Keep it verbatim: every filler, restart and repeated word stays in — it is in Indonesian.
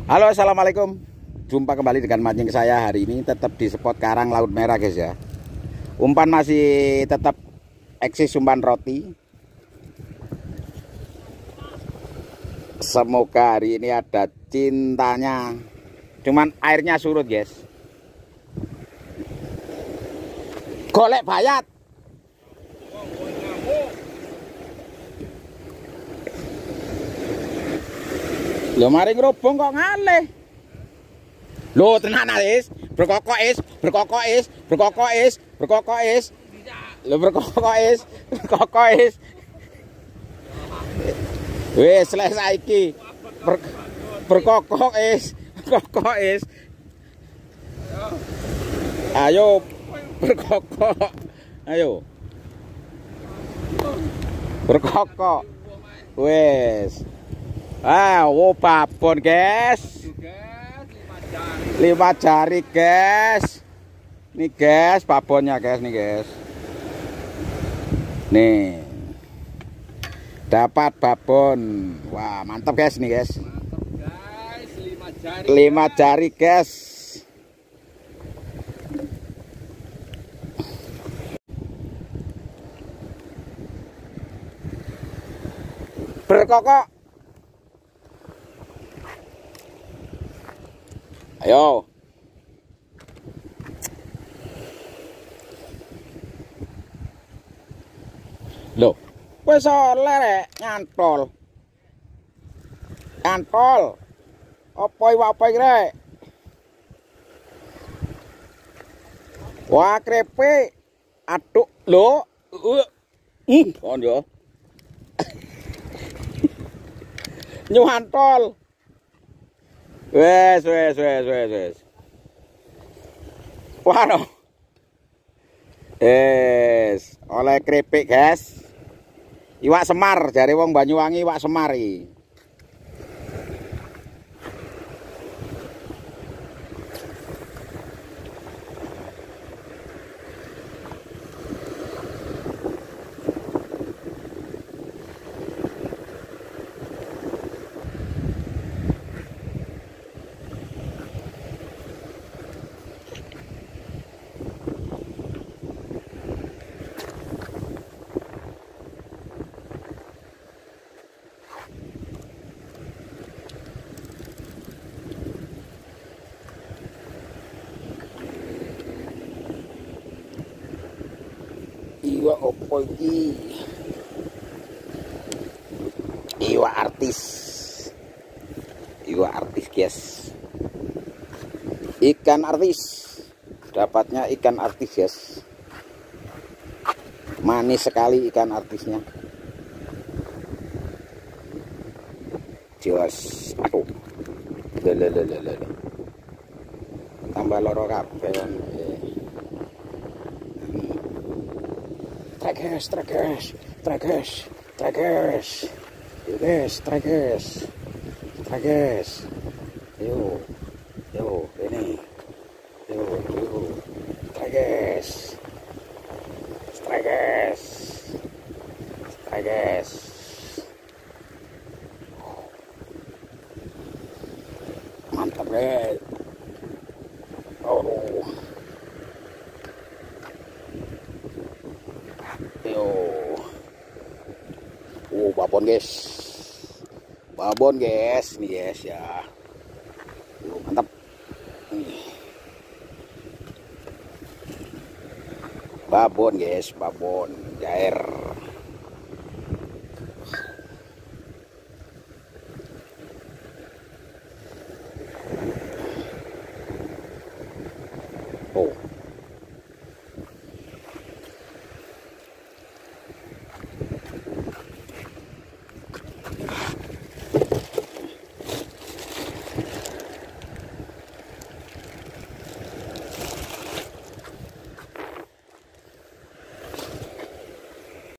Halo, assalamualaikum. Jumpa kembali dengan mancing saya hari ini tetap di spot Karang Laut Merah, guys ya. Umpan masih tetap eksis umpan roti. Semoga hari ini ada cintanya. Cuman airnya surut, guys. Golek bayat. Lo mari ngerobong kok ngalih. Lo tenan is, berkokok is, berkokok is, berkokok is, berkokok is. Lo berkokok is, berkokok is. Wes selesai iki. Ber, berkokok is, berkokok is. Ayo berkokok. Ayo. Berkokok. Wes. Ah, wo babon, guys. Lima jari, guys. Nih, guys, babonnya, guys, nih, guys. Nih. Dapat babon. Wah, mantap, guys, nih, guys. Mantap, guys. Lima jari. Lima jari, guys. Berkokok. Ayo. Loh, wis oleh rek nyantol. Nyantol. Apa iwak apa iki rek? Wah, krepek. Aduh, lho. Ih, kon yo. Nyantol. Wes, wes, wes, wes, wes. Waduh. Wes, oleh keripik, guys. Iwak semar, dari wong Banyuwangi iwak semar iki. Iwak opo iki? Iwak artis. Iwak artis, guys. Ikan artis. Dapatnya ikan artis, guys. Manis sekali ikan artisnya. Jelas. Aduh. Lelelelele. Tambah loro kabeh. Trackers, trackers, trackers, trackers, yes, trackers, trackers, yo, yo, ini, yo, yo, trackers, trackers, trackers, mantap deh, oh. Oh, babon, guys. Babon, guys. Nih, guys, ya. Oh, mantap. Nih. Babon, guys. Babon. Jair. Oh.